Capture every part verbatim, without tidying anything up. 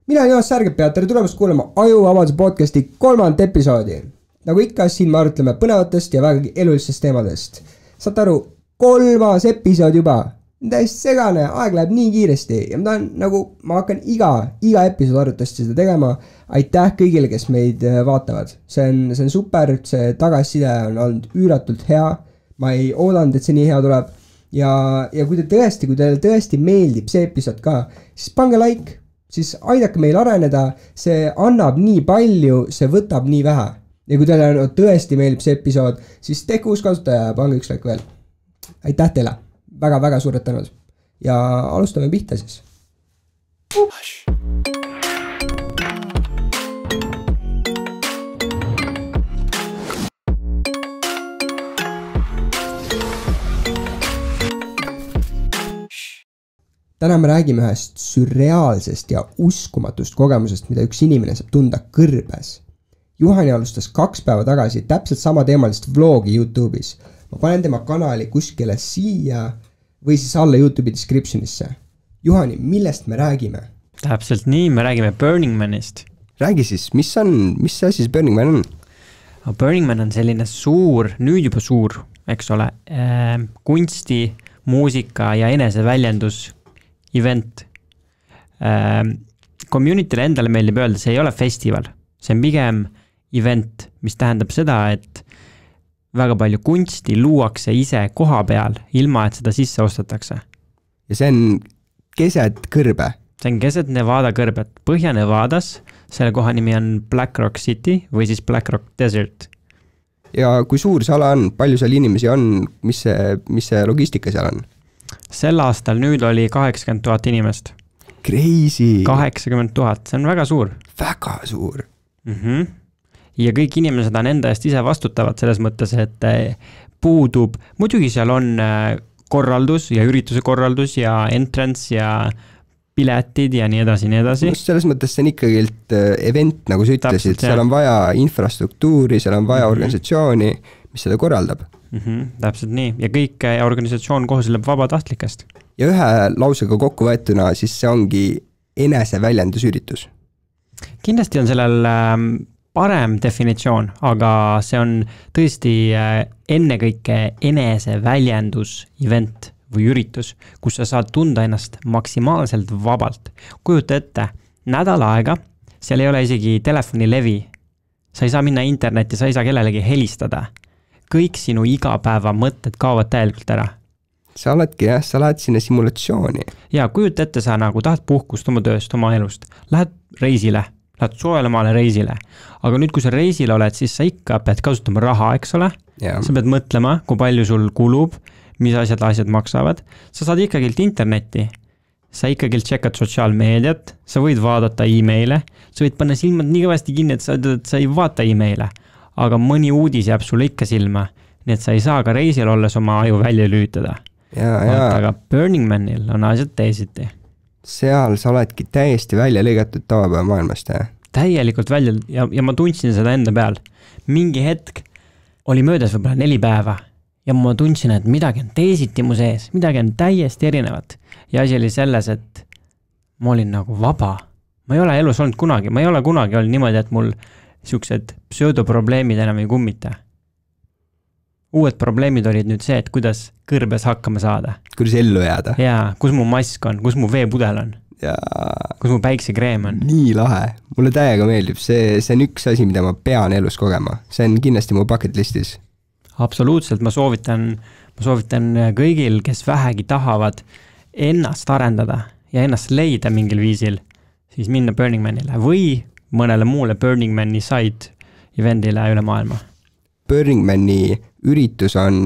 Mina olen Joas Särgepea, tere tulemast kuulema Ajuvabaduse podcasti kolmandat episoodi. Nagu ikka, siin me arutleme põnevatest ja väga elulistest teemadest. Saate aru, kolmas episood juba. Täiesti segane, aeg läheb nii kiiresti ja ma tahan, nagu ma hakkan iga, iga episood arutasti seda tegema. Aitäh kõigile, kes meid vaatavad. See on, see on super, see tagasiside on olnud üüratult hea. Ma ei oodanud, et see nii hea tuleb. Ja, ja kui te tõesti, kui teile tõesti meeldib see episood ka, siis pange like. Siis aidake meil areneda, see annab nii palju, see võtab nii vähe. Ja kui teile no, tõesti meeldib see episood, siis tehke uus kasutaja ja pange üks like veel. Aitäh teile, väga-väga suured tänud. Ja alustame pihta siis. Täna me räägime ühest sürreaalsest ja uskumatust kogemusest, mida üks inimene saab tunda kõrbes. Juhani alustas kaks päeva tagasi täpselt sama teemalist vlogi YouTube'is. Ma panen tema kanali kuskile siia või siis alla YouTube'i descriptionisse. Juhani, millest me räägime? Täpselt nii, me räägime Burning Manist. Räägi siis, mis on, mis see siis Burning Man on? Burning Man on selline suur, nüüd juba suur, eks ole, äh, kunsti, muusika ja eneseväljendus event. Community'le endale meeldib öelda, see ei ole festival. See on pigem event, mis tähendab seda, et väga palju kunsti luuakse ise koha peal, ilma et seda sisse ostetakse. Ja see on keset kõrbe? See on keset Nevada kõrbet. Põhja-Nevadas, selle koha nimi on Black Rock City või siis Black Rock Desert. Ja kui suur see ala on, palju seal inimesi on, mis see, mis see logistika seal on? Sel aastal nüüd oli kaheksakümmend tuhat inimest. Crazy! kaheksakümmend tuhat, see on väga suur. Väga suur. Mm-hmm. Ja kõik inimesed on enda eest ise vastutavad selles mõttes, et puudub, muidugi seal on korraldus ja ürituse korraldus ja entrance ja piletid ja nii edasi, nii edasi. No, selles mõttes see on ikkagi event, nagu sa ütlesid, seal on vaja infrastruktuuri, seal on vaja mm-hmm. organisatsiooni, mis seda korraldab. Mm-hmm, täpselt nii. Ja kõik organisatsioon kohe selleb vabatahtlikest. Ja ühe lausega kokku võetuna, siis see ongi eneseväljendusüritus. Kindlasti on sellel parem definitsioon, aga see on tõesti ennekõike eneseväljendus event või üritus, kus sa saad tunda ennast maksimaalselt vabalt. Kujuta ette, nädal aega, seal ei ole isegi telefonilevi. Sa ei saa minna internetti, sa ei saa kellelegi helistada. Kõik sinu igapäeva mõtted kaovad täielikult ära. Sa oledki jah, sa lähed sinna simulatsiooni. Ja kujuta ette, sa nagu tahad puhkust oma tööst, oma elust. Lähed reisile, lähed soelemaale reisile. Aga nüüd, kui sa reisile oled, siis sa ikka pead kasutama raha, eks ole? Ja. Sa pead mõtlema, kui palju sul kulub, mis asjad asjad maksavad. Sa saad ikkagi internetti. Sa ikkagi tšekad sotsiaalmeediat, sa võid vaadata e-maile, sa võid panna silmad nii kõvasti kinni, et sa, et sa ei vaata e-maile. Aga mõni uudis jääb sulle ikka silma, nii et sa ei saa ka reisil olles oma aju välja lüütada. Ja, ja. Aga Burning Manil on asjad teisiti. Seal sa oledki täiesti välja lõigatud tavapäeva maailmast, jah? Täielikult välja ja, ja ma tundsin seda enda peal. Mingi hetk oli möödas võib-olla neli päeva ja ma tundsin, et midagi on teisiti mu sees, midagi on täiesti erinevat. Ja asi oli selles, et ma olin nagu vaba. Ma ei ole elus olnud kunagi, ma ei ole kunagi olnud niimoodi, et mul niisugused pseudoprobleemid enam ei kummita. Uued probleemid olid nüüd see, et kuidas kõrbes hakkama saada. Kuidas ellu jääda. Jaa, kus mu mask on, kus mu veepudel on. Ja kus mu päiksekreem on. Nii lahe. Mulle täiega meeldib. See, see on üks asi, mida ma pean elus kogema. See on kindlasti mu bucket listis. Absoluutselt. Ma soovitan, ma soovitan kõigil, kes vähegi tahavad ennast arendada ja ennast leida mingil viisil, siis minna Burning Manile või mõnele muule Burning Mani side eventile üle maailma. Burning Mani üritus on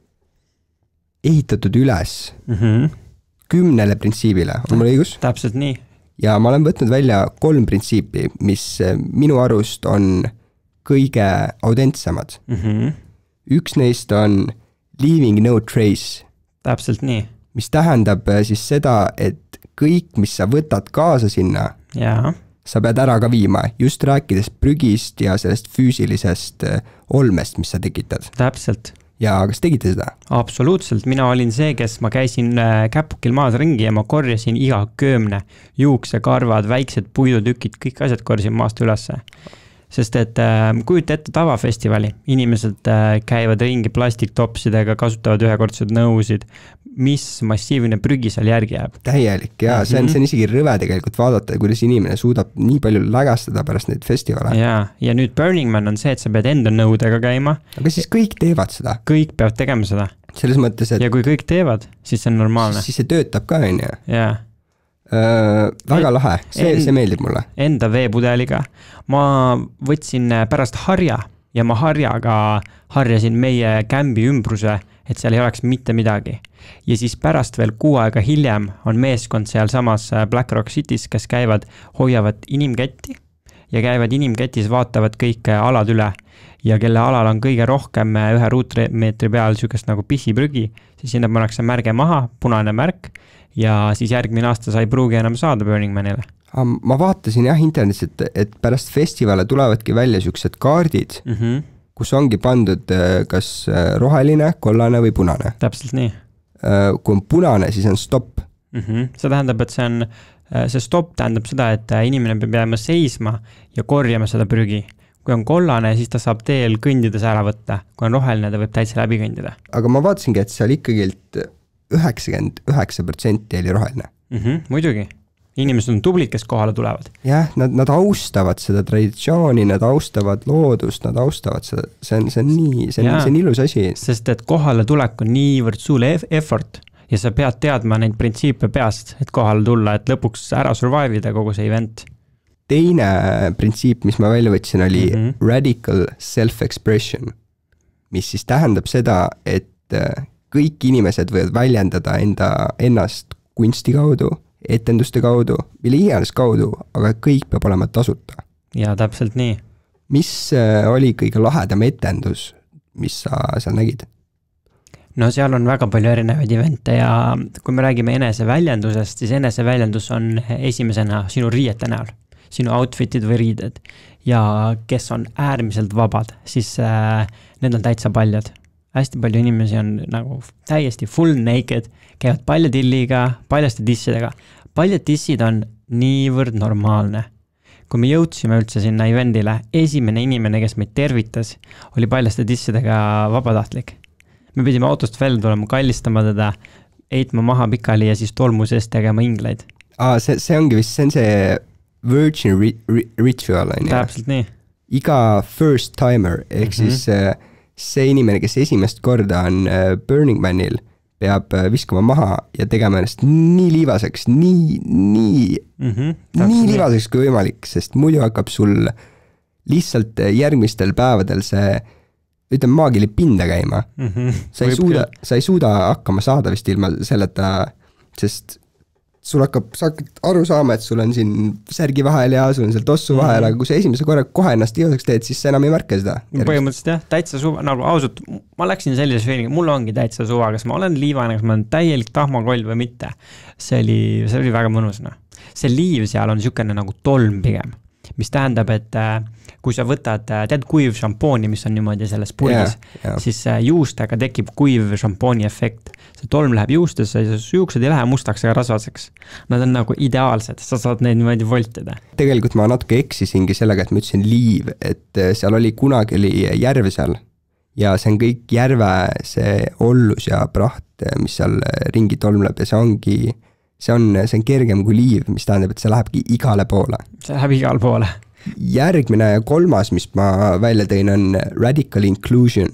ehitatud üles mm-hmm. kümnele printsiibile. On mul õigus? Täpselt nii. Ja ma olen võtnud välja kolm printsiipi, mis minu arust on kõige autentsemad. Mm-hmm. Üks neist on leaving no trace. Täpselt nii. Mis tähendab siis seda, et kõik, mis sa võtad kaasa sinna, ja. Sa pead ära ka viima, just rääkides prügist ja sellest füüsilisest olmest, mis sa tekitad. Täpselt. ja kas tegite seda? Absoluutselt, mina olin see, kes ma käisin Käpukil maas ringi ja ma korjasin iga köömne, juukse, karvad, väiksed puidutükid, kõik asjad korjasin maast ülesse. Sest et äh, kujuta ette tavafestivali, inimesed äh, käivad ringi plastiktopsidega, kasutavad ühekordsed nõusid, mis massiivne prügi seal järgi jääb. Täielik ja see on, see on isegi rõve tegelikult vaadata, kuidas inimene suudab nii palju lägastada pärast neid festivale. Ja, ja nüüd Burning Man on see, et sa pead enda nõudega käima. Aga siis kõik teevad seda. Kõik peavad tegema seda. Selles mõttes, et... Ja kui kõik teevad, siis see on normaalne. Siis see töötab ka, on ju. Jaa. Äh, väga lahe, see, see meeldib mulle. Enda veepudeliga. Ma võtsin pärast harja ja ma harjaga harjasin meie kämbi ümbruse, et seal ei oleks mitte midagi. Ja siis pärast veel kuu aega hiljem on meeskond seal samas Black Rock City's, kes käivad, hoiavad inimketti ja käivad inimketis, vaatavad kõik alad üle ja kelle alal on kõige rohkem ühe ruutmeetri peal sükest nagu pissiprügi, siis sinna pannakse märge maha, punane märk ja siis järgmine aasta sai pruugi enam saada Burning Manile. Ma vaatasin jah internetis, et, et pärast festivale tulevadki välja süksed kaardid, mm -hmm. kus ongi pandud kas roheline, kollane või punane. Täpselt nii. Kui on punane, siis on stopp. Mm -hmm. See tähendab, et see on, see stopp tähendab seda, et inimene peab jääma seisma ja korjama seda prügi. Kui on kollane, siis ta saab teel kõndides ära võtta. Kui on roheline, ta võib täitsa läbi kõndida. Aga ma vaatasingi, et seal ikkagilt üheksakümmend üheksa protsenti oli roheline. Mm -hmm, muidugi. Inimesed on tublid, kes kohale tulevad. Jah, nad, nad austavad seda traditsiooni, nad austavad loodust, nad austavad seda, see on, see on nii, see on, see on ilus asi. Sest et kohale tulek on niivõrd suule effort ja sa pead teadma neid printsiipe peast, et kohale tulla, et lõpuks ära survive'ida kogu see event. Teine printsiip, mis ma välja võtsin, oli mm -hmm. radical self-expression, mis siis tähendab seda, et kõik inimesed võivad väljendada enda, ennast kunsti kaudu, etenduste kaudu, mille iganes kaudu, aga kõik peab olema tasuta. Ja täpselt nii. Mis oli kõige lahedam etendus, mis sa seal nägid? No seal on väga palju erinevaid evente ja kui me räägime eneseväljendusest, siis eneseväljendus on esimesena sinu riiete näol, sinu outfitid või riided ja kes on äärmiselt vabad, siis äh, need on täitsa paljad. Hästi palju inimesi on nagu täiesti full naked, käivad paljatilliga, paljaste dissidega. Paljad dissid on niivõrd normaalne. Kui me jõudsime üldse sinna eventile, esimene inimene, kes meid tervitas, oli paljaste dissidega vabatahtlik. Me pidime autost välja tulema, kallistama teda, eitma maha pikali ja siis tolmu sees tegema ingleid. Aa, see, see ongi vist, see on see virgin ri ri ritual. Täpselt nii. Iga first timer, ehk mm -hmm. siis see inimene, kes esimest korda on Burning Manil, peab viskama maha ja tegema ennast nii liivaseks, nii, nii, mm -hmm, nii liivaseks kui võimalik, sest muidu hakkab sul lihtsalt järgmistel päevadel see, ütleme, maagili pinda käima. Mm -hmm. sa, ei suuda, sa ei suuda hakkama saada vist ilma selleta, sest sul hakkab, sa hakkad aru saama, et sul on siin särgi vahel ja sul on seal tossu mm -hmm. vahel, aga kui sa esimese korra kohe ennast liivaseks teed, siis sa enam ei märka seda. Põhimõtteliselt jah, täitsa suva, nagu ausalt, ma läksin sellise feelingi, mul ongi täitsa suva, kas ma olen liivane, kas ma olen täielik tahmakoll või mitte. See oli, see oli väga mõnus. No. See liiv seal on niisugune nagu tolm pigem, mis tähendab, et kui sa võtad, tead kuiv šampooni, mis on niimoodi selles pulgis, yeah, yeah. siis juustega tekib kuiv šampooni efekt. See tolm läheb juustesse ja juuksed ei lähe mustaks ega rasvaseks. Nad on nagu ideaalsed, sa saad neid niimoodi voltida. Tegelikult ma natuke eksisingi sellega, et ma ütlesin liiv, et seal oli kunagi oli järv seal ja see on kõik järve, see ollus ja praht, mis seal ringi tolmleb ja see ongi, see on, see on kergem kui liiv, mis tähendab, et see lähebki igale poole. See läheb igale poole. Järgmine ja kolmas, mis ma välja tõin, on radical inclusion,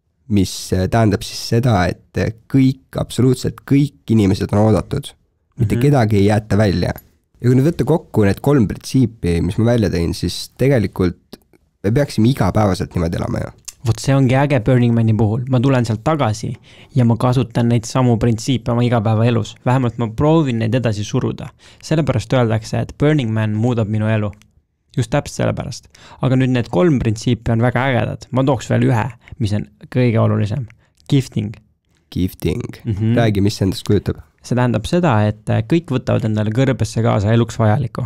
mis tähendab siis seda, et kõik, absoluutselt kõik inimesed on oodatud. Mitte mm -hmm. kedagi ei jäeta välja. Ja kui nüüd võtta kokku need kolm printsiipi, mis ma välja tõin, siis tegelikult me peaksime igapäevaselt niimoodi elama ju. Vot see ongi äge Burning Mani puhul. Ma tulen sealt tagasi ja ma kasutan neid samu printsiipe oma igapäeva elus. Vähemalt ma proovin neid edasi suruda. Sellepärast öeldakse, et Burning Man muudab minu elu. Just täpselt sellepärast. Aga nüüd need kolm printsiipi on väga ägedad. Ma tooks veel ühe, mis on kõige olulisem. Gifting. Gifting. Mm -hmm. Räägi, mis endast kujutab? See tähendab seda, et kõik võtavad endale kõrbesse kaasa eluks vajaliku.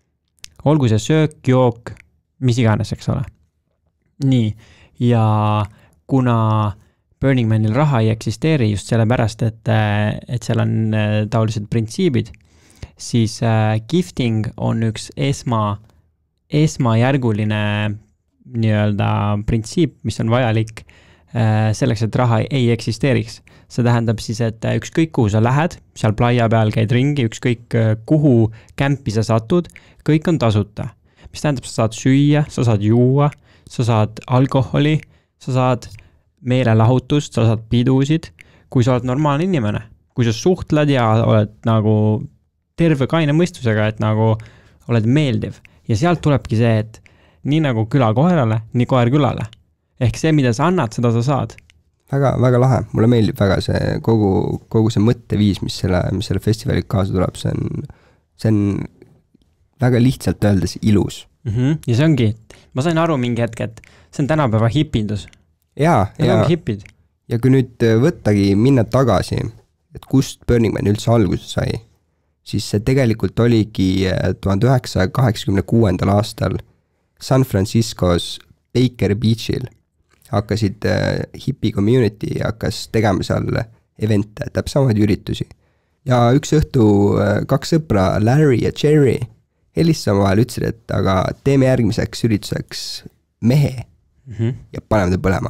Olgu see söök, jook, mis iganes, eks ole. Nii. Ja kuna Burning Manil raha ei eksisteeri just sellepärast, et, et seal on taolised printsiibid, siis gifting on üks esma, esmajärguline nii-öelda printsiip, mis on vajalik selleks, et raha ei eksisteeriks. See tähendab siis, et ükskõik kuhu sa lähed, seal plaia peal käid ringi, ükskõik kuhu kämpi sa satud, kõik on tasuta. Mis tähendab, sa saad süüa, sa saad juua, sa saad alkoholi, sa saad meelelahutust, sa saad pidusid, kui sa oled normaalne inimene. Kui sa suhtled ja oled nagu terve kaine mõistusega, et nagu oled meeldiv. Ja sealt tulebki see, et nii nagu küla koerale, nii koer külale. Ehk see, mida sa annad, seda sa saad. Väga, väga lahe. Mulle meeldib väga see kogu, kogu see mõtteviis, mis selle, mis selle festivali kaasa tuleb. See on, see on väga lihtsalt öeldes ilus. Mm-hmm. Ja see ongi, ma sain aru mingi hetk, et see on tänapäeva hipindus. Jaa, ja, hipid. Ja kui nüüd võttagi minna tagasi, et kust Burning Man üldse alguse sai, siis see tegelikult oligi tuhande üheksasaja kaheksakümne kuuendal aastal San Franciscos Baker Beachil hakkasid äh, hipi community hakkas tegema seal evente, täpselt samaid üritusi. Ja üks õhtu äh, kaks sõpra, Larry ja Jerry, helistasid vahel ütlesid, et aga teeme järgmiseks ürituseks mehe mm-hmm. ja paneme ta põlema.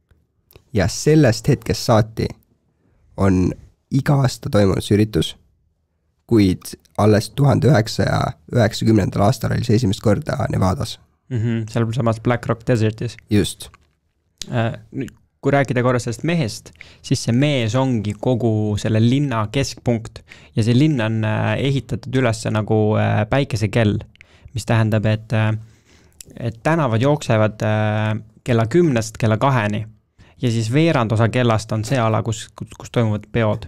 Ja sellest hetkest saati on iga aasta toimunud see üritus, kuid alles tuhande üheksasaja üheksakümnendal aastal oli see esimest korda Nevadas. Mm-hmm. Seal samas Black Rock Desertis. Just. Nüüd, kui rääkida korra sellest mehest, siis see mees ongi kogu selle linna keskpunkt ja see linn on ehitatud üles nagu päikesekell, mis tähendab, et, et tänavad jooksevad kella kümnest kella kaheni ja siis veerand osa kellast on see ala, kus, kus, kus toimuvad peod.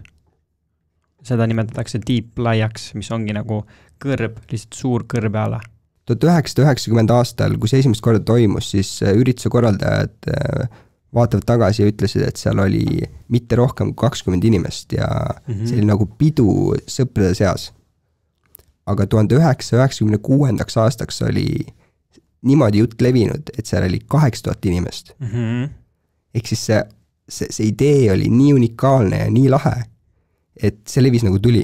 Seda nimetatakse deep laiaks, mis ongi nagu kõrb, lihtsalt suur kõrbeala. tuhat üheksasada üheksakümmend aastal, kui see esimest korda toimus, siis ürituse korraldajad vaatavad tagasi ja ütlesid, et seal oli mitte rohkem kui kakskümmend inimest ja mm-hmm. see oli nagu pidu sõprade seas. Aga tuhande üheksasaja üheksakümne kuuendaks aastaks oli niimoodi jutt levinud, et seal oli kaheksa tuhat inimest. Mm-hmm. Ehk siis see, see, see idee oli nii unikaalne ja nii lahe, et see levis nagu tuli.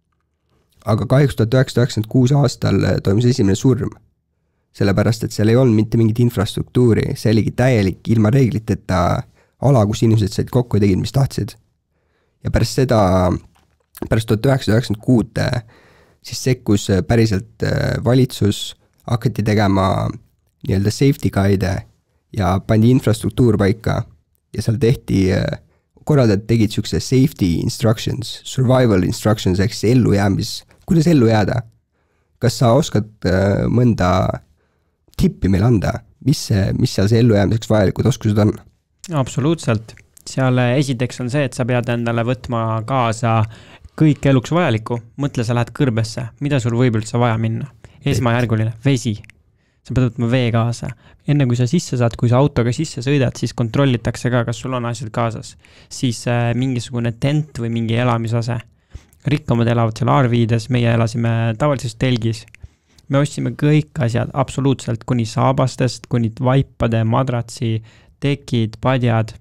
Aga kahjuks tuhat üheksasada üheksakümmend kuus aastal toimus esimene surm, sellepärast, et seal ei olnud mitte mingit infrastruktuuri, see oligi täielik ilma reegliteta ala, kus inimesed said kokku ja tegid, mis tahtsid. Ja pärast seda, pärast tuhat üheksasada üheksakümmend kuus siis sekkus päriselt valitsus, hakati tegema nii-öelda safety guide ja pandi infrastruktuur paika ja seal tehti korraldajad tegid siukse safety instructions, survival instructions, ehk siis ellu jäämis, kuidas ellu jääda. Kas sa oskad äh, mõnda tippi meil anda, mis, mis seal see ellu jäämiseks vajalikud oskused on? Absoluutselt. Seal esiteks on see, et sa pead endale võtma kaasa kõik eluks vajalikku. Mõtle, sa lähed kõrbesse. Mida sul võib üldse vaja minna? Esmajärguline, vesi. Sa pead võtma vee kaasa. Enne kui sa sisse saad, kui sa autoga sisse sõidad, siis kontrollitakse ka, kas sul on asjad kaasas. Siis äh, mingisugune tent või mingi elamisase. Rikkamad elavad seal arviides, meie elasime tavalises telgis. Me ostsime kõik asjad, absoluutselt, kuni saabastest, kuni vaipade, madratsi, tekid, padjad.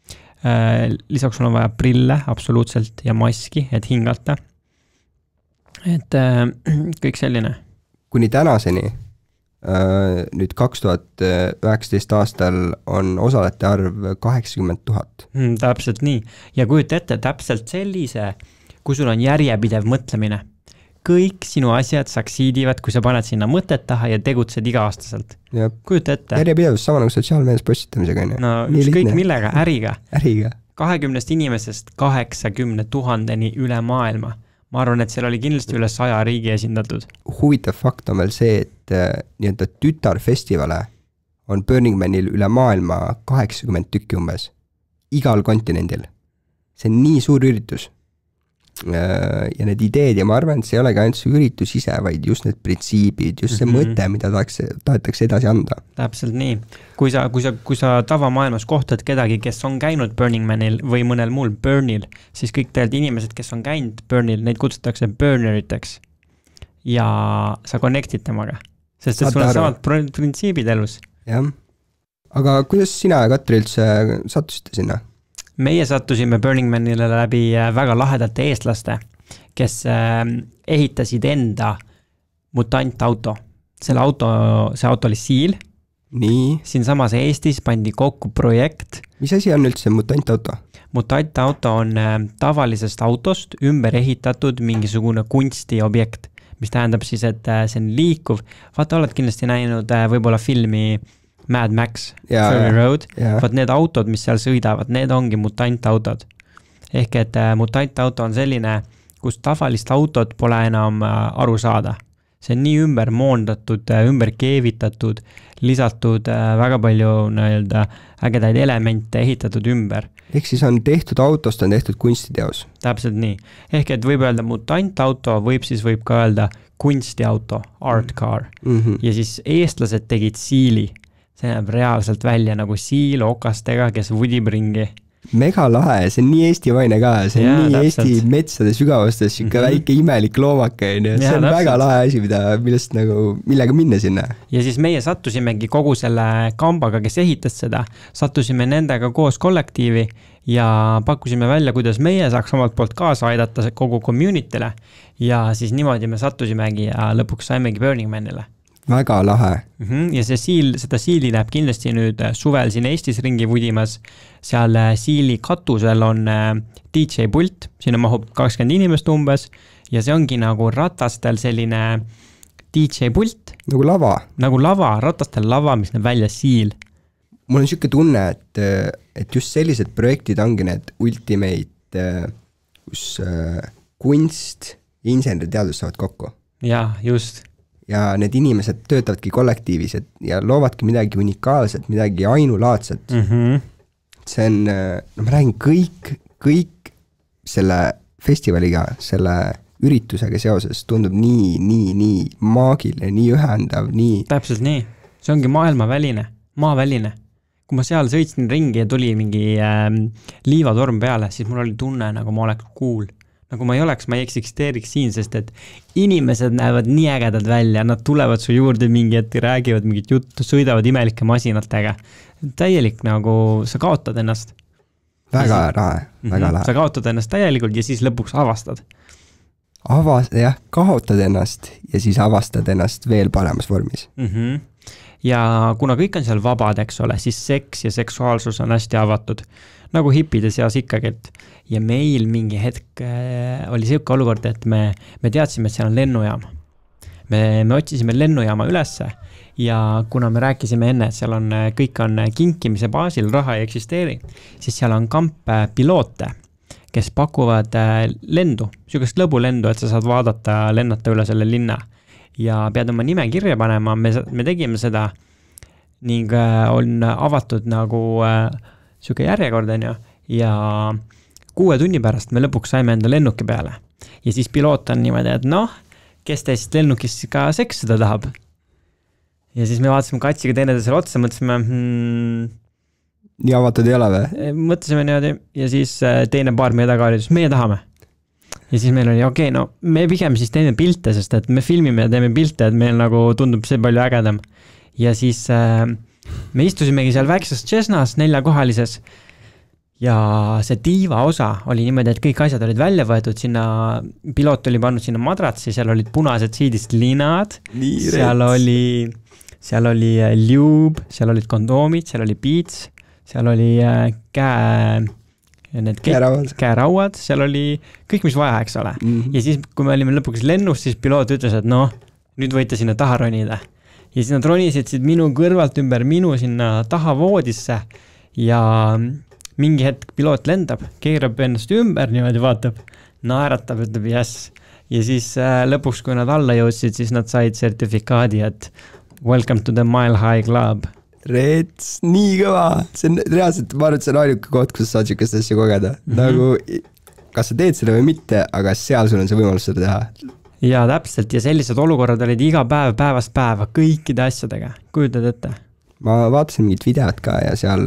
Äh, lisaks on vaja prille, absoluutselt, ja maski, et hingata. Et äh, kõik selline. Kuni tänaseni nüüd kaks tuhat üheksateist aastal on osalete arv kaheksakümmend tuhat. Mm, täpselt nii. Ja kujuta ette, täpselt sellise, kui sul on järjepidev mõtlemine. Kõik sinu asjad saksiidivad, kui sa paned sinna mõtet taha ja tegutsed iga-aastaselt. Kujuta ette. Järjepidevus sama nagu sotsiaalmeedias postitamisega. No kõik millega, äriga. Äriga. kahekümnest inimesest kaheksakümne tuhandeni üle maailma. Ma arvan, et seal oli kindlasti üle saja riigi esindatud. Huvitav fakt on veel see, et nii-öelda tütarfestivale on Burning Manil üle maailma kaheksakümmend tükki umbes. Igal kontinendil. See on nii suur üritus. Ja need ideed, ja ma arvan, et see ei olegi ainult see üritus ise, vaid just need printsiibid, just see mm-hmm. mõte, mida tahaks, tahetakse edasi anda. Täpselt nii. Kui sa, kui sa, kui sa tavamaailmas kohtad kedagi, kes on käinud Burning Manil või mõnel muul Burnil, siis kõik tegelikult inimesed, kes on käinud Burnil, neid kutsutakse burneriteks. Ja sa connectid temaga. Sest et sul on samad printsiibid elus. Jah. Aga kuidas sina ja Katri üldse sattusite sinna? meie sattusime Burning Manile läbi väga lahedate eestlaste, kes ehitasid enda mutantauto. Selle auto, see auto oli Seal. Nii. Siin samas Eestis pandi kokku projekt. Mis asi on üldse mutantauto? Mutantauto on tavalisest autost ümber ehitatud mingisugune kunstiobjekt, mis tähendab siis, et see on liikuv. Vaata, oled kindlasti näinud võib-olla filmi Mad Max, ja, Fury Road. Vaat need autod, mis seal sõidavad, need ongi mutantautod. Ehk et mutantauto on selline, kus tavalist autot pole enam aru saada. See on nii ümber moondatud, ümber keevitatud, lisatud väga palju nii-öelda ägedaid elemente ehitatud ümber. Ehk siis on tehtud autost, on tehtud kunstiteos. Täpselt nii. Ehk et võib öelda mutantauto, võib siis võib ka öelda kunstiauto, art car. Mm-hmm. Ja siis eestlased tegid Seali. See näeb reaalselt välja nagu siil okastega, kes vudib ringi. Mega lahe, see on nii eestimaine ka, see on ja, nii täpselt. Eesti metsade sügavustes, siuke mm-hmm. väike imelik loomake, see on täpselt. Väga lahe asi, mida, millest nagu, millega minna sinna. Ja siis meie sattusimegi kogu selle kambaga, kes ehitas seda, sattusime nendega koos kollektiivi ja pakkusime välja, kuidas meie saaks omalt poolt kaasa aidata kogu community'le ja siis niimoodi me sattusimegi ja lõpuks saimegi Burning Manile. Väga lahe. Mm-hmm. Ja see siil, seda siili näeb kindlasti nüüd suvel siin Eestis ringi vudimas. Seal siili katusel on D J pult, sinna mahub kakskümmend inimest umbes ja see ongi nagu ratastel selline D J pult. Nagu lava. Nagu lava, ratastel lava, mis näeb välja siil. Mul on siuke tunne, et, et just sellised projektid ongi need ultimate, kus kunst ja inseneriteadus saavad kokku. Ja, just. Ja need inimesed töötavadki kollektiivis et, ja loovadki midagi unikaalset, midagi ainulaadset. Mm-hmm. See on, no ma räägin kõik, kõik selle festivaliga, selle üritusega seoses tundub nii, nii, nii maagiline, nii ühendav, nii... Täpselt nii. See ongi maailmaväline, maaväline. Kui ma seal sõitsin ringi ja tuli mingi äh, liivatorm peale, siis mul oli tunne, nagu ma oleks cool. Nagu ma ei oleks, ma ei eksisteeriks siin, sest et inimesed näevad nii ägedad välja, nad tulevad su juurde mingi hetk, räägivad mingit juttu, sõidavad imelike masinatega. Täielik nagu sa kaotad ennast. Väga rahe, väga lahe. Sa kaotad ennast täielikult ja siis lõpuks avastad. Avast, jah, kaotad ennast ja siis avastad ennast veel paremas vormis. Mm-hmm. Ja kuna kõik on seal vabad, eks ole, siis seks ja seksuaalsus on hästi avatud. Nagu hippide seas ikkagi, et ja meil mingi hetk äh, oli selline olukord, et me, me teadsime, et seal on lennujaama. Me, me otsisime lennujaama ülesse ja kuna me rääkisime enne, et seal on, kõik on kinkimise baasil, raha ei eksisteeri, siis seal on kamp piloote, kes pakuvad äh, lendu, sugust lõbulendu, et sa saad vaadata, lennata üle selle linna ja pead oma nime kirja panema, me, me tegime seda ning äh, on avatud nagu äh, siuke järjekord on ju ja kuue tunni pärast me lõpuks saime enda lennuki peale. Ja siis piloot on niimoodi, et noh, kes teist lennukis ka seksida tahab. Ja siis me vaatasime katsiga teineteisele otsa, mõtlesime... Hmm, nii avatud ei ole või? Mõtlesime niimoodi ja siis teine paar meie taga oli, meie tahame. Ja siis meil oli, okei, okay, no me pigem siis teeme pilte, sest et me filmime ja teeme pilte, et meil nagu tundub see palju ägedam. Ja siis äh, me istusimegi seal väikses Cessnas neljakohalises ja see tiiva osa oli niimoodi, et kõik asjad olid välja võetud, sinna piloot oli pannud sinna madratsi, seal olid punased siidist linad, seal oli, seal oli liub, seal olid kondoomid, seal oli piits, seal oli käe, need käerauad. käerauad, seal oli kõik, mis vaja, eks ole. Mm-hmm. Ja siis, kui me olime lõpuks lennus, siis piloot ütles, et noh, nüüd võite sinna taha ronida. Ja siis nad ronisid minu kõrvalt ümber minu sinna taha voodisse ja mingi hetk piloot lendab, keerab ennast ümber, niimoodi vaatab, naeratab, ütleb yes. Ja siis äh, lõpuks, kui nad alla jõudsid, siis nad said sertifikaadi, et welcome to the Mile High Club. Rets, nii kõva. See on reaalselt, ma arvan, et see on ainuke koht, kus sa saad siukest asja kogeda. Mm-hmm. Nagu, kas sa teed seda või mitte, aga seal sul on see võimalus seda teha. Ja täpselt, ja sellised olukorrad olid iga päev, päevast päeva, kõikide asjadega. Kujutad ette? Ma vaatasin mingit videot ka ja seal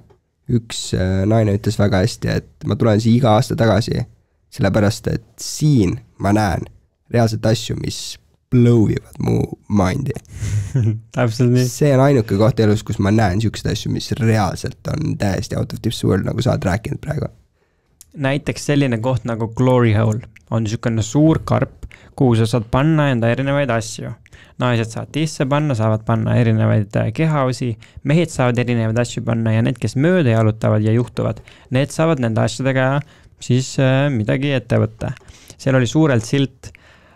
üks naine ütles väga hästi, et ma tulen siia iga aasta tagasi, sellepärast, et siin ma näen reaalselt asju, mis blow ivad mu mindi. Täpselt nii. See on ainuke koht elus, kus ma näen siukseid asju, mis reaalselt on täiesti out of this world, nagu sa oled rääkinud praegu. Näiteks selline koht nagu Glory Hole on niisugune suur karp, kuhu sa saad panna enda erinevaid asju. Naised saavad tisse panna, saavad panna erinevaid kehaosi, mehed saavad erinevaid asju panna ja need, kes mööda jalutavad ja juhtuvad, need saavad nende asjadega siis midagi ette võtta. Seal oli suurelt silt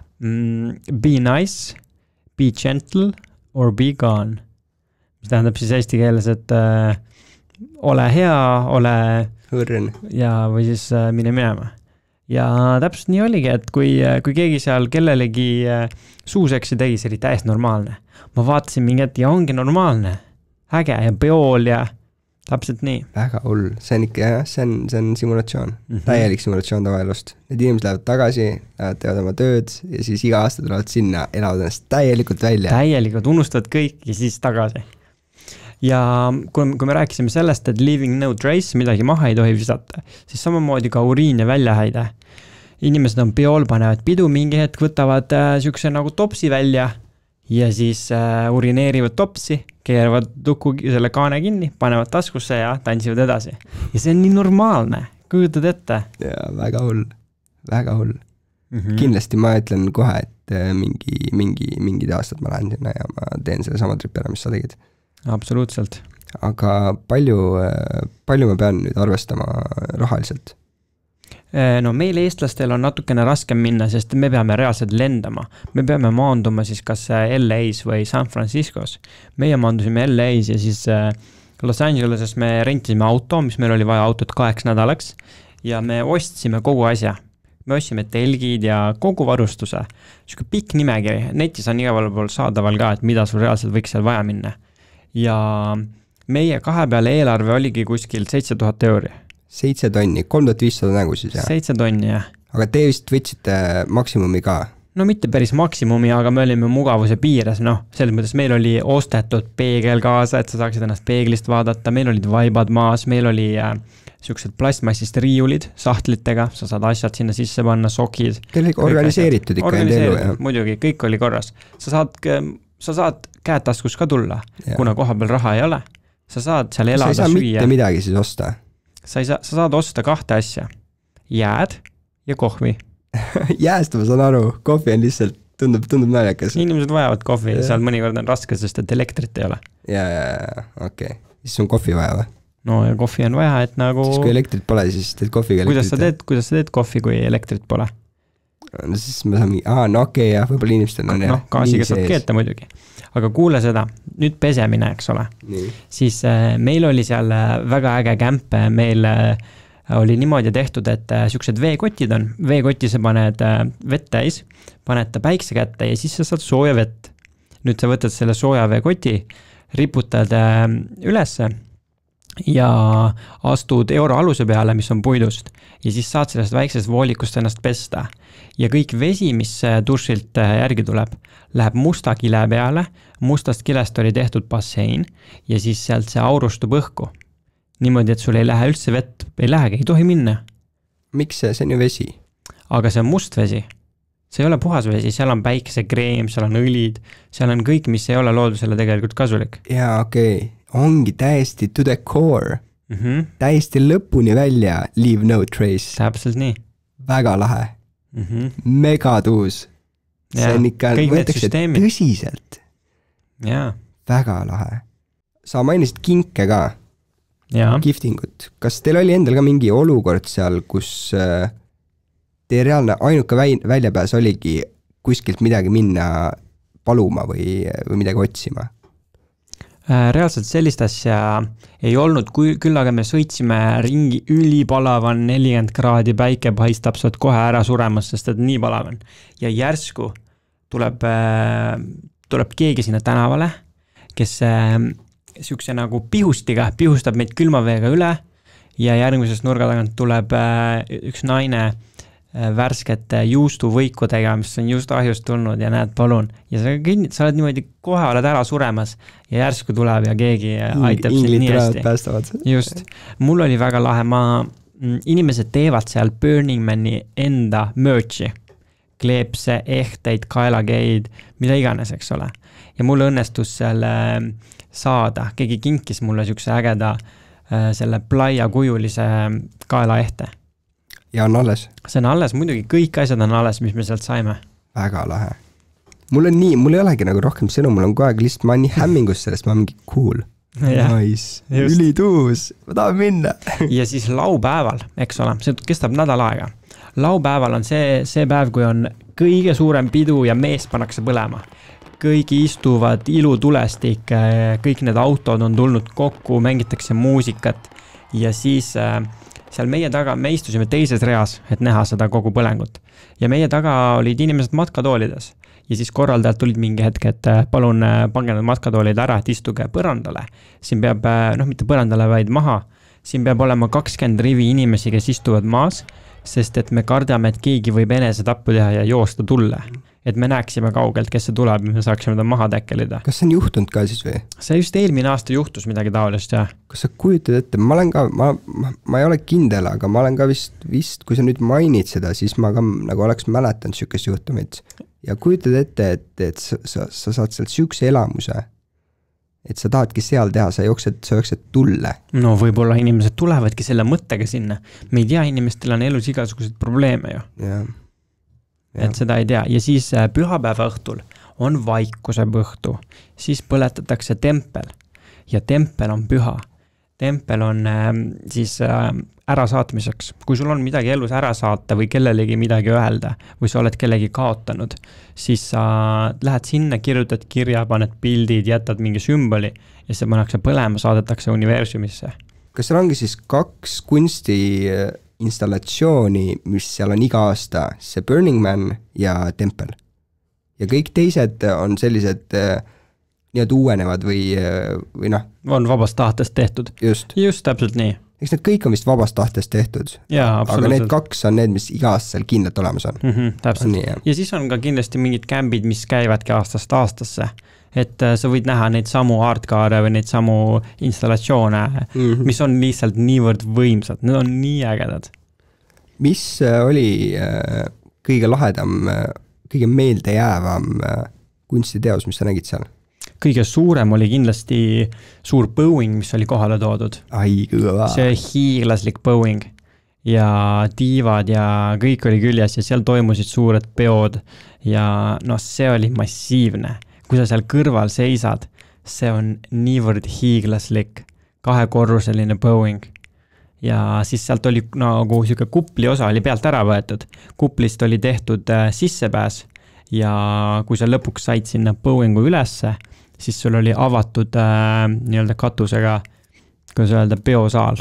mm, be nice, be gentle or be gone. Mis tähendab siis eesti keeles, et äh, ole hea, ole Hõrn. Ja või siis äh, mine minema. Ja täpselt nii oligi, et kui, kui keegi seal kellelegi suuseksi tegi, see oli täiesti normaalne. Ma vaatasin mingit ja ongi normaalne. Äge ja peol ja täpselt nii. Väga hull. See on ikka, jah, see on, see on simulatsioon. Mm-hmm. Täielik simulatsioon tavaelust. Need inimesed lähevad tagasi, lähevad teevad oma tööd ja siis iga aasta tulevad sinna, elavad ennast täielikult välja. Täielikult, unustavad kõik ja siis tagasi. Ja kui, kui me rääkisime sellest, et leaving no trace, midagi maha ei tohi visata, siis samamoodi ka uriin ja väljahäide. Inimesed on peol, panevad pidu, mingi hetk võtavad äh, siukse nagu topsi välja ja siis äh, urineerivad topsi, keeravad tuku selle kaane kinni, panevad taskusse ja tantsivad edasi. Ja see on nii normaalne, kujutad ette. Ja väga hull, väga hull. Mm-hmm. Kindlasti ma ütlen kohe, et mingi, mingi, mingid aastad ma lähen sinna ja ma teen selle sama tripi ära, mis sa tegid. Absoluutselt. Aga palju, palju ma pean nüüd arvestama rahaliselt? No meil eestlastel on natukene raskem minna, sest me peame reaalselt lendama. Me peame maanduma siis kas L A's või San Franciscos. Meie maandusime L A's ja siis Los Angeleses me rentisime auto, mis meil oli vaja autot kaheks nädalaks ja me ostsime kogu asja. Me ostsime telgid ja kogu varustuse. Siuke pikk nimekiri. Netis on igal pool saadaval ka, et mida sul reaalselt võiks seal vaja minna. Ja meie kahe peale eelarve oligi kuskil seitse tuhat euri. Seitse tonni, kolm tuhat viissada nägu siis, jah? Seitse tonni, jah. Aga te vist võtsite maksimumi ka? No mitte päris maksimumi, aga me olime mugavuse piires, noh, selles mõttes meil oli ostetud peegel kaasa, et sa saaksid ennast peeglist vaadata, meil olid vaibad maas, meil oli äh, siuksed plastmassist riiulid sahtlitega, sa saad asjad sinna sisse panna, sokid. Teil oli organiseeritud ikka enda elu, jah? Muidugi, kõik oli korras. Sa saad, sa saad käed taskus ka tulla, ja. Kuna koha peal raha ei ole. Sa saad seal elada, süüa. Sa ei saa süüa. mitte midagi siis osta? Sa, ei saa, sa saad osta kahte asja. Jääd ja kohvi. Jääst ma saan aru, kohvi on lihtsalt, tundub, tundub naljakas. Inimesed vajavad kohvi, ja. Seal mõnikord on raske, sest et elektrit ei ole. Ja, ja, ja, okei. Okay. Siis on kohvi vaja või? No ja kohvi on vaja, et nagu... Siis kui elektrit pole, siis teed kohviga elektrit. Kuidas sa teed, kuidas sa teed kohvi, kui elektrit pole? No siis me saame, aa, no okei, okay, jah, võib-olla inimestel on no, jah. Gaasiga saab keeta muidugi. Aga kuule seda, nüüd pesemine, eks ole. Nii. Siis äh, meil oli seal väga äge kämpe, meil äh, oli niimoodi tehtud, et äh, siuksed veekotid on. Veekoti sa paned äh, vett täis, paned ta päikse kätte ja siis sa saad sooja vett. Nüüd sa võtad selle sooja veekoti, riputad äh, ülesse ja astud euro aluse peale, mis on puidust ja siis saad sellest väiksest voolikust ennast pesta ja kõik vesi, mis dušilt järgi tuleb, läheb musta kile peale, mustast kilest oli tehtud bassein ja siis sealt see aurustub õhku. Niimoodi, et sul ei lähe üldse vett, ei lähegi, ei tohi minna. Miks see, see on ju vesi? Aga see on must vesi. See ei ole puhas vesi, seal on päiksekreem, seal on õlid, seal on kõik, mis ei ole loodusele tegelikult kasulik. Jaa, okei. Okay. Ongi täiesti to the core. Mm-hmm. Täiesti lõpuni välja, leave no trace. Täpselt nii. Väga lahe. Mm-hmm. Megatuus. See ja, on ikka, võetakse tõsiselt. Jaa. Väga lahe. Sa mainisid kinke ka. Jaa. Giftingut. Kas teil oli endal ka mingi olukord seal, kus teie reaalne ainuke väljapääs oligi kuskilt midagi minna paluma või, või midagi otsima? Reaalselt sellist asja ei olnud, kui, küll aga me sõitsime ringi ülipalavan nelikümmend kraadi, päike paistab, saad kohe ära suremas, sest et nii palavan. Ja järsku tuleb, tuleb keegi sinna tänavale, kes siukse nagu pihustiga, pihustab meid külmaveega üle ja järgmisest nurga tagant tuleb üks naine värskete juustuvõikudega, mis on just ahjust tulnud ja näed, palun. Ja sa, kinni, sa oled niimoodi kohe oled ära suremas ja järsku tuleb ja keegi aitab sind nii hästi. Just. Mul oli väga lahe, ma, inimesed teevad seal Burning Mani enda merchi. kleepse, ehteid, kaelageid, mida iganes, eks ole. Ja mulle õnnestus selle saada, keegi kinkis mulle siukse ägeda selle plaia kujulise kaelaehte. Ja on alles? See on alles, muidugi kõik asjad on alles, mis me sealt saime. Väga lahe. Mul on nii, mul ei olegi nagu rohkem sõnu, mul on kogu aeg lihtsalt, ma olen nii hämmingus sellest, ma olen mingi cool. Ja, nice, ülituus, ma tahan minna. Ja siis laupäeval, eks ole, see kestab nädal aega. Laupäeval on see, see päev, kui on kõige suurem pidu ja mees pannakse põlema. Kõik istuvad ilutulestik, kõik need autod on tulnud kokku, mängitakse muusikat ja siis seal meie taga, me istusime teises reas, et näha seda kogu põlengut. Ja meie taga olid inimesed matkatoolides. Ja siis korraldajad tulid mingi hetk, et palun pange need matkatoolid ära, et istuge põrandale. Siin peab, noh mitte põrandale, vaid maha. Siin peab olema kakskümmend rivi inimesi, kes istuvad maas, sest et me kardame, et keegi võib enese tappu teha ja joosta tulle. Et me näeksime kaugelt, kes see tuleb, me saaksime ta maha täkkelida. Kas see on juhtunud ka siis või? See just eelmine aasta juhtus midagi taolist, jah. Kas sa kujutad ette, ma olen ka, ma, ma, ma ei ole kindel, aga ma olen ka vist, vist, kui sa nüüd mainid seda, siis ma ka nagu oleks mäletanud sükest juhtumit. Ja kujutad ette, et, et sa, sa, sa saad sealt sükse elamuse, et sa tahadki seal teha, sa jooksed, sa jooksed tulle. No võib-olla inimesed tulevadki selle mõttega sinna. Me ei tea, inimestel on elus igasugused probleeme ju. Jah. Ja. Et seda ei tea. Ja siis pühapäeva õhtul on vaikuse õhtu. Siis põletatakse tempel. Ja tempel on püha. Tempel on äh, siis äh, ära saatmiseks. Kui sul on midagi elus ära saata või kellelegi midagi öelda või sa oled kellegi kaotanud, siis sa lähed sinna, kirjutad kirja, paned pildid, jätad mingi sümboli ja see pannakse põlema, saadetakse universumisse. Kas seal ongi siis kaks kunsti installatsiooni, mis seal on iga aasta, see Burning Man ja tempel? Ja kõik teised on sellised nii-öelda uuenevad või, või noh. On vabast tahtest tehtud. Just. Just täpselt nii. Eks need kõik on vist vabast tahtest tehtud. Jaa, aga need kaks on need, mis iga aasta seal kindlalt olemas on. Mm -hmm, täpselt. Nii, ja siis on ka kindlasti mingid kämbid, mis käivadki aastast aastasse. Et sa võid näha neid samu artkaare või neid samu installatsioone, mm -hmm. mis on lihtsalt niivõrd võimsad. Need on nii ägedad. Mis oli kõige lahedam, kõige meelde jäävam kunstiteos, mis sa nägid seal? Kõige suurem oli kindlasti suur Boeing, mis oli kohale toodud. Ai, kõva. See hiiglaslik Boeing ja tiivad ja kõik oli küljes ja seal toimusid suured peod ja noh, see oli massiivne. Kui sa seal kõrval seisad, see on niivõrd hiiglaslik kahekorruseline Boeing. Ja siis sealt oli nagu siuke kupli osa oli pealt ära võetud. Kuplist oli tehtud sissepääs ja kui sa lõpuks said sinna Boeingu ülesse, siis sul oli avatud äh, nii-öelda katusega, kuidas öelda, peosaal.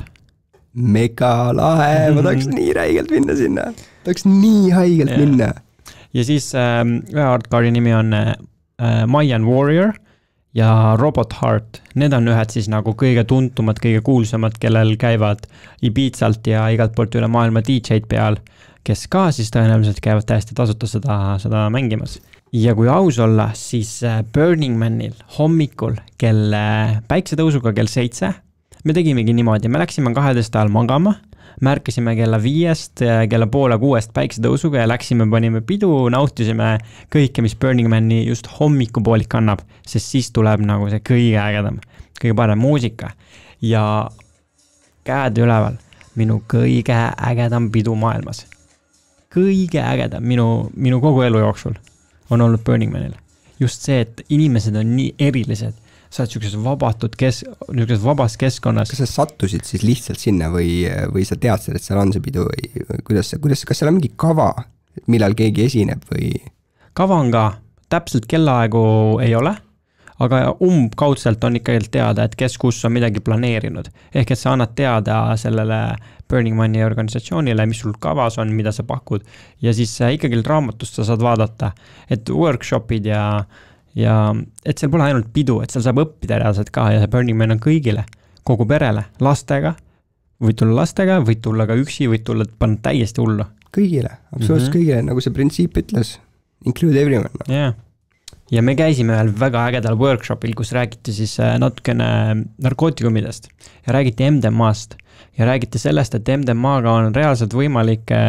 Mega lahe, ma tahaks nii räigelt minna sinna. Tahaks nii haigelt ja. minna. Ja siis äh, ühe artkaari nimi on äh, Mayan Warrior ja Robot Heart. Need on ühed siis nagu kõige tuntumad, kõige kuulsamad, kellel käivad Ibizalt ja igalt poolt üle maailma D J-d peal, kes ka siis tõenäoliselt käivad täiesti tasuta seda, seda mängimas. Ja kui aus olla, siis Burning Manil hommikul kell päiksetõusuga kell seitse me tegimegi niimoodi, me läksime kaheteist ajal magama, märkasime kella viiest, kella poole kuuest päiksetõusuga ja läksime, panime pidu, nautisime kõike, mis Burning Mani just hommikupoolik annab, sest siis tuleb nagu see kõige ägedam, kõige parem muusika ja käed üleval, minu kõige ägedam pidu maailmas. Kõige ägedam minu, minu kogu elu jooksul on olnud Burning Manil. Just see, et inimesed on nii erilised. Sa oled sellises vabatud kes, vabas keskkonnas. Kas sa sattusid siis lihtsalt sinna või, või sa teadsid, et seal on see pidu või kuidas, kuidas, kas seal on mingi kava, millal keegi esineb või? Kava on ka. Täpselt kellaaegu ei ole, aga umbkaudselt on ikkagi teada, et kes kus on midagi planeerinud. Ehk et sa annad teada sellele Burning Mani organisatsioonile, mis sul kavas on, mida sa pakud ja siis ikkagi raamatust sa saad vaadata, et workshopid ja, ja et seal pole ainult pidu, et seal saab õppida reaalselt ka ja see Burning Man on kõigile, kogu perele, lastega, võid tulla lastega, võid tulla ka üksi, võid tulla panna täiesti hullu. Kõigile, absoluutselt mm -hmm. kõigile, nagu see printsiip ütles, include everyone. Jah. Yeah. Ja me käisime ühel väga ägedal workshopil, kus räägiti siis natukene narkootikumidest ja räägiti M D M A-st ja räägiti sellest, et M D M A-ga on reaalselt võimalik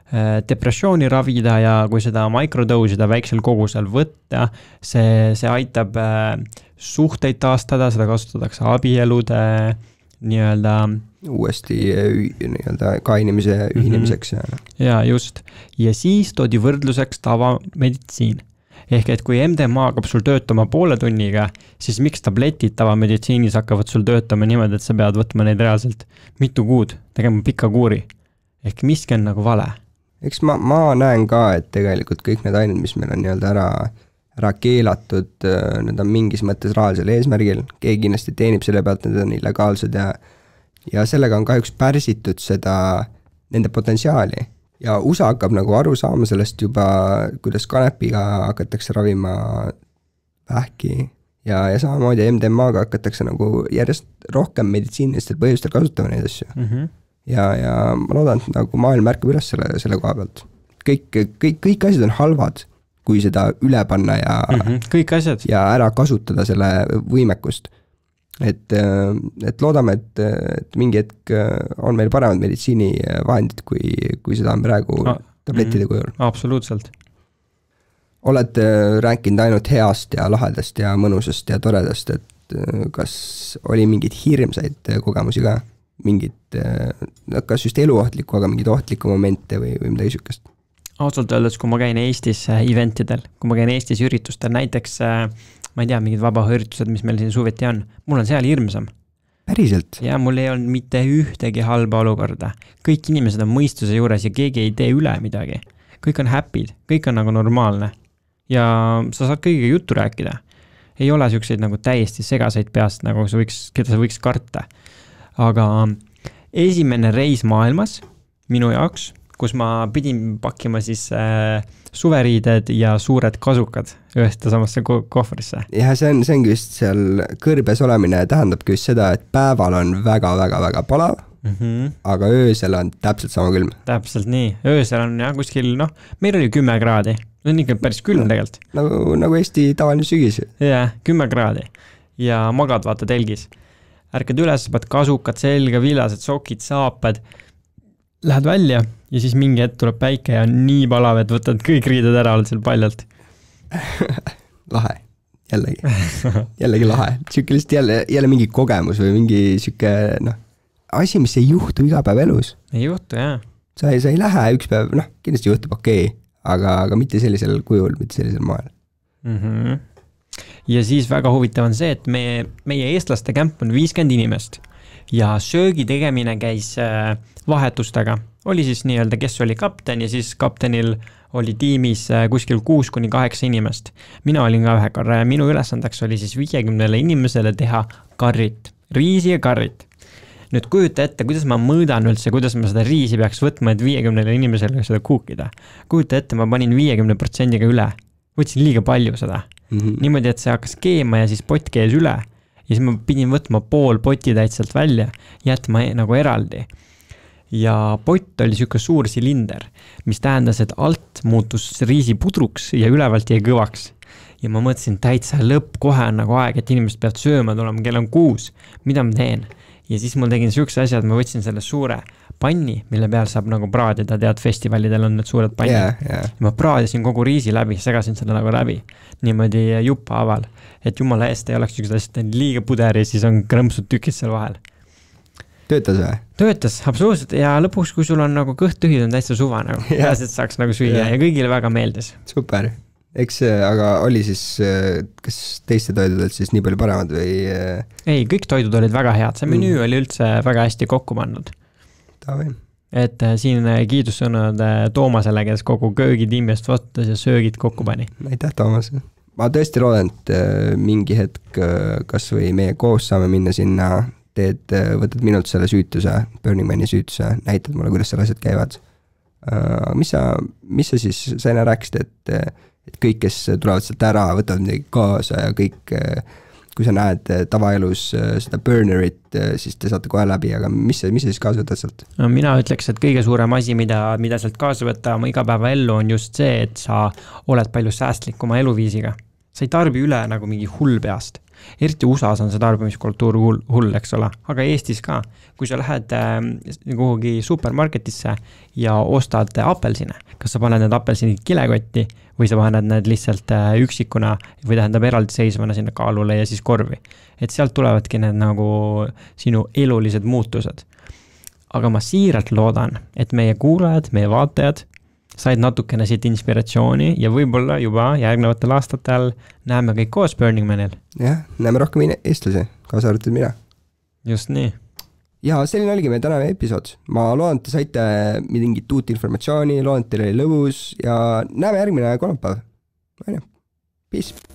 depressiooni ravida ja kui seda microdosida väiksel kogusel võtta, see, see aitab suhteid taastada, seda kasutatakse abielude nii-öelda uuesti nii-öelda ka inimese ühinemiseks. Mm-hmm. Ja just. Ja siis toodi võrdluseks tavameditsiin. Ehk et kui M D M A hakkab sul töötama poole tunniga, siis miks tabletid tavameditsiinis hakkavad sul töötama niimoodi, et sa pead võtma neid reaalselt mitu kuud, tegema pika kuuri. Ehk miski on nagu vale. Eks ma, ma näen ka, et tegelikult kõik need ained, mis meil on nii-öelda ära, ära keelatud, need on mingis mõttes rahalisel eesmärgil, keegi kindlasti teenib selle pealt, need on illegaalsed ja, ja sellega on kahjuks pärsitud seda, nende potentsiaali. Ja U S A hakkab nagu aru saama sellest juba, kuidas kanepiga hakatakse ravima vähki ja, ja samamoodi M D M A-ga hakatakse nagu järjest rohkem meditsiinilistel põhjustel kasutama neid asju. Mm-hmm. Ja, ja ma loodan, et nagu maailm märkab üles selle, selle koha pealt. Kõik, kõik, kõik asjad on halvad, kui seda üle panna ja, mm-hmm. kõik asjad. Ja ära kasutada selle võimekust. Et, et loodame, et, et mingi hetk on meil paremad meditsiinivahendid, kui, kui seda on praegu ah, tablettide kujul. Absoluutselt. Oled rääkinud ainult heast ja lahedast ja mõnusast ja toredast, et kas oli mingid hirmsaid kogemusi ka? Mingid, kas just eluohtlikku, aga mingid ohtlikku momente või, või midagi sükest? Ausalt öeldes, kui ma käin Eestis eventidel, kui ma käin Eestis üritustel, näiteks ma ei tea, mingid vabaüritused, mis meil siin suveti on, mul on seal hirmsam. Päriselt? Ja mul ei olnud mitte ühtegi halba olukorda. Kõik inimesed on mõistuse juures ja keegi ei tee üle midagi. Kõik on happy'd, kõik on nagu normaalne. Ja sa saad kõigiga juttu rääkida. Ei ole selliseid nagu täiesti segaseid peast, nagu sa võiks, keda sa võiks karta. Aga esimene reis maailmas minu jaoks, kus ma pidin pakkima siis äh, suveriided ja suured kasukad ühest samasse ko- kohvrisse. Ja see on, see on just seal kõrbes olemine tähendabki just seda, et päeval on väga-väga-väga palav, mm-hmm. aga öösel on täpselt sama külm. Täpselt nii. Öösel on jah kuskil, noh, meil oli kümme kraadi. See on ikka päris külm no, tegelikult. Nagu, nagu Eesti tavaline sügis. Jah, kümme kraadi. Ja magad vaata telgis. Ärkad üles, pead kasukad selga, villased sokid, saapad. Lähed välja ja siis mingi hetk tuleb päike ja on nii palav, et võtad kõik riided ära, oled seal paljalt. Lahe. Jällegi. Jällegi lahe. Süüke lihtsalt jälle, jälle mingi kogemus või mingi süüke, noh, asi, mis ei juhtu iga päev elus. Ei juhtu, jah. Sa ei, sa ei lähe üks päev, noh, kindlasti juhtub okei, okay, aga, aga mitte sellisel kujul, mitte sellisel moel. Mm-hmm. Ja siis väga huvitav on see, et meie, meie eestlaste kämp on viiskümmend inimest ja söögi tegemine käis vahetustega. Oli siis nii-öelda, kes oli kapten ja siis kaptenil oli tiimis kuskil kuus kuni kaheksa inimest. Mina olin ka ühe korra ja minu ülesandeks oli siis viiekümnele inimesele teha karrit, riisi ja karrit. Nüüd kujuta ette, kuidas ma mõõdan üldse, kuidas ma seda riisi peaks võtma, et viiekümnele inimesele seda kuukida. Kujuta ette, ma panin viiekümne protsendiga üle. Võtsin liiga palju seda. Mm-hmm. Niimoodi, et see hakkas keema ja siis pott kees üle. Ja siis ma pidin võtma pool potitäit sealt välja, jätma nagu eraldi. Ja pott oli siuke suur silinder, mis tähendas, et alt muutus riisi pudruks ja ülevalt jäi kõvaks. Ja ma mõtlesin, täitsa lõpp, kohe on nagu aeg, et inimesed peavad sööma tulema, kell on kuus, mida ma teen? Ja siis mul tegin siukse asja, et ma võtsin selle suure panni, mille peal saab nagu praadida, tead, festivalidel on need suured pannid. Yeah, yeah. Ja ma praadisin kogu riisi läbi, segasin selle nagu läbi, niimoodi juppa aval, et jumala eest ei oleks siukest asjad, liiga puder ja siis on krõmsud tükid seal vahel. Töötas või? Töötas, absoluutselt, ja lõpuks, kui sul on nagu kõht tühid, on täitsa suva nagu, yeah. ja saaks nagu süüa yeah. ja kõigile väga meeldis. Super. Eks, aga oli siis, kas teiste toidud olid siis nii palju paremad või? Ei, kõik toidud olid väga head, see menüü mm. oli üldse väga hästi kokku pannud. Tavi. Et siin kiidussõnad Toomasele, kes kogu köögitiimist vastutas ja söögid kokku pani. Aitäh, Toomas. Ma tõesti loodan, et mingi hetk kas või meie koos saame minna sinna, teed, võtad minult selle süütuse, Burning Mani süütuse, näitad mulle, kuidas selle asjad käivad. Mis sa, mis sa siis, sa enne rääkisid, et et kõik, kes tulevad sealt ära, võtavad midagi kaasa ja kõik, kui sa näed tavaelus seda burnerit, siis te saate kohe läbi, aga mis, mis sa siis kaasa võtad sealt? No, mina ütleks, et kõige suurem asi, mida, mida sealt kaasa võtta oma igapäeva ellu on just see, et sa oled palju säästlik oma eluviisiga. sa ei tarbi üle nagu mingi hull peast. Eriti U S A-s on see tarbimiskultuur hull, hull, eks ole, aga Eestis ka. Kui sa lähed äh, kuhugi supermarketisse ja ostad apelsine, kas sa paned need apelsinid kilekotti või sa paned need lihtsalt äh, üksikuna või tähendab eraldi seisvana sinna kaalule ja siis korvi. Et sealt tulevadki need nagu sinu elulised muutused. Aga ma siiralt loodan, et meie kuulajad, meie vaatajad said natukene siit inspiratsiooni ja võib-olla juba järgnevatel aastatel näeme kõik koos Burning Manil. Jah, näeme rohkem eestlasi, kaasa arvatud mina. Just nii. Ja selline oligi meie tänane episood. Ma loodan, et te saite mingit uut informatsiooni, loodan, et teil oli lõbus ja näeme järgmine kolmapäev. Peace!